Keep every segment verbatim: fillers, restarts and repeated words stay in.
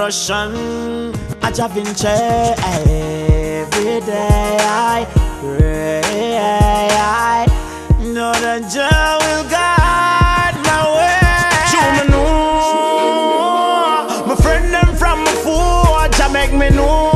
devotion, a Jah Vinci. Every day I pray, I know that Jah will guide my way. Show me know, my friend them from my food, Jah make me know.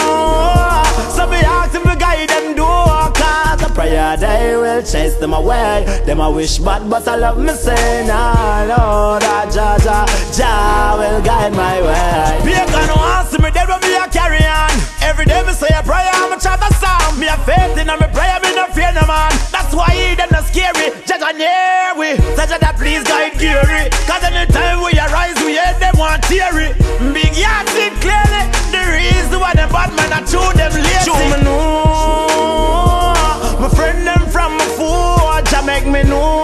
So be ask him to guide them do, cause the prayer they will chase them away. Them I wish bad, but I love me say, nah, Lord, Jah, Jah, Jah will guide my way. Be a gonna answer me, they will be a carry on. Every day me say a prayer, I'm a chant a song. Me a faith in me prayer, me no fear no man. That's why he them not scary. Jah Jah near we, so Jah Jah please guide Gary. Cause anytime we arise, we hear them want theory. Big yard see clearly, the reason why them bad man are true them lazy. Show me know, my friend them from my food, Jah make me know.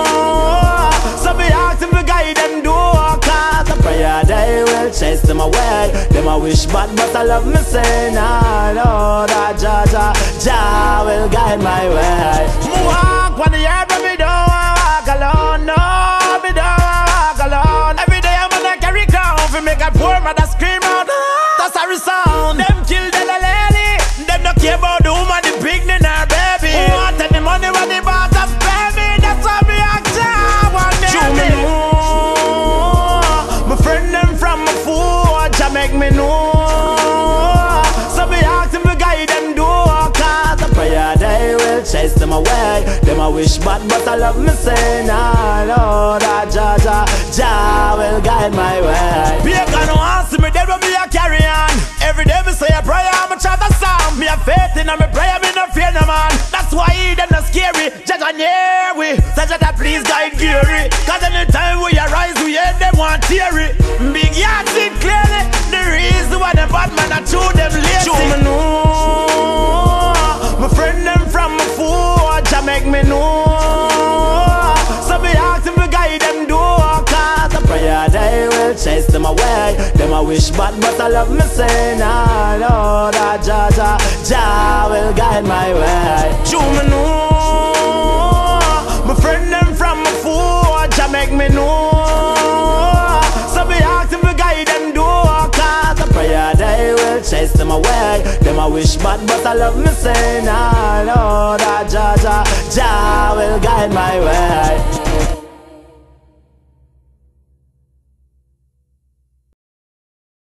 So be ask him to guide them do, cause the prayer they will chase them away. Them I wish bad, but I love me say, nah, Lord, Jah, Jah, Jah will guide my way. Me walk on the earth, but me don't walk alone, no, me don't walk alone. Every day I'm gonna carry crown, fi make a poor mother scream out, that's a resound. Them kill the lady, them don't care about the woman, the picnic, her baby. Who wanted the money when the boss of baby, that's why me ask Jah, one day. Show me know, my friend them from my food, Jah make me know. So be ask him to guide them do, cause the prayer they will chase them away. Them I wish bad, but I love me say, nah, Lord, Jah, Jah, Jah will guide my way. Be a gonna answer me, they will be a carry on. Every day me say a prayer, I'm a chant a song. Me a faith in me prayer, me no fear no man. That's why he them not scary. Jah Jah near we, so Jah Jah please guide Gary. Cause anytime we arise, we hear them want theory. Big yard see clearly, the reason why them bad man are true them lazy. Show me know, my friend them from my food, Jah make me know. So be ask him to guide them do, cause the prayer they will chase them away. Them I wish bad, but I love me say, nah, Lord, Jah, Jah, Jah will guide my way. Show me know, my friend them from my food, Jah make me know. So be ask him to guide them do, cause the prayer they will chase them away. Them I wish bad, but I love me say, nah, Lord, Jah, Jah, Jah will guide my way.